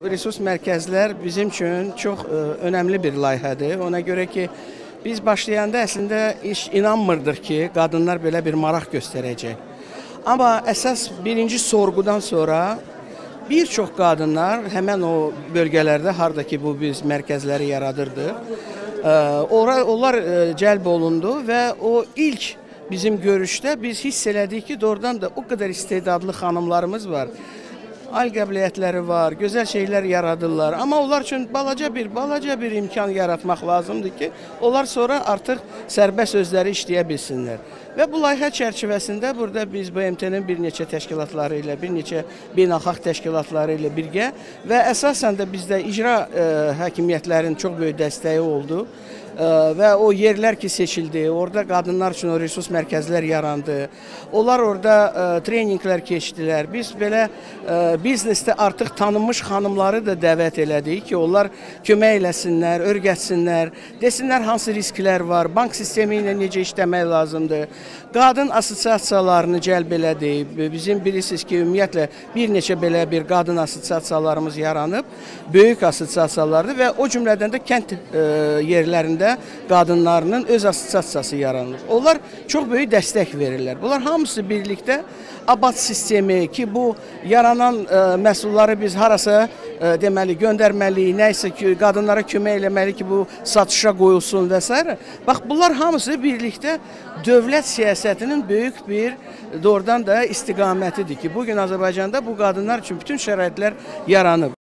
Resurs mərkəzlər bizim üçün çox önəmli bir layihədir. Ona görə ki, biz başlayanda əslində iş inanmırdıq ki, qadınlar belə bir maraq göstərəcək. Amma əsas birinci sorğudan sonra bir çox qadınlar həmən o bölgələrdə, harda ki bu biz mərkəzləri yaradırdıq, onlar cəlb olundu və o ilk bizim görüşdə biz hiss elədik ki, doğrudan da o qədər istedadlı xanımlarımız var. Al qəbiliyyətləri var, gözəl şeylər yaradırlar. Amma onlar üçün balaca bir imkan yaratmaq lazımdır ki, onlar sonra artıq sərbəst özləri işləyə bilsinlər. Və bu layihə çərçivəsində burada biz BMT-nin bir neçə təşkilatları ilə, bir neçə beynəlxalq təşkilatları ilə birgə və əsasən də bizdə icra hakimiyyətlərinin çox böyük dəstəyi oldu. Və o yerlər ki seçildi, orada qadınlar üçün o resurs mərkəzlər yarandı. Onlar orada treninqlər keçdilər. Biz belə biznesdə artıq tanınmış xanımları da dəvət elədik ki, onlar kömək eləsinlər, öyrətsinlər, desinlər hansı risklər var, bank sistemi ilə necə işləmək lazımdır. Qadın assosiasiyalarını cəlb elədik. Bizim bilirsiniz ki, ümumiyyətlə bir neçə belə bir qadın assosiasiyalarımız yaranıb, böyük assosiasiyalardır və o cümlədən də kənd yerlərində qadınlarının öz assosiasiyası yaranır. Onlar çox böyük dəstək verirlər. Bunlar hamısı birlikdə abad sistemi ki, bu yaranan məhsulları biz harasa deməli göndərməliyik, nəysə ki, qadınlara kömək eləməli ki, bu satışa qoyulsun və s. Bax, bunlar hamısı birlikdə dövlət siyasətinin böyük bir doğrudan da istiqamətidir ki, bugün Azərbaycanda bu qadınlar üçün bütün şəraitlər yaranıb.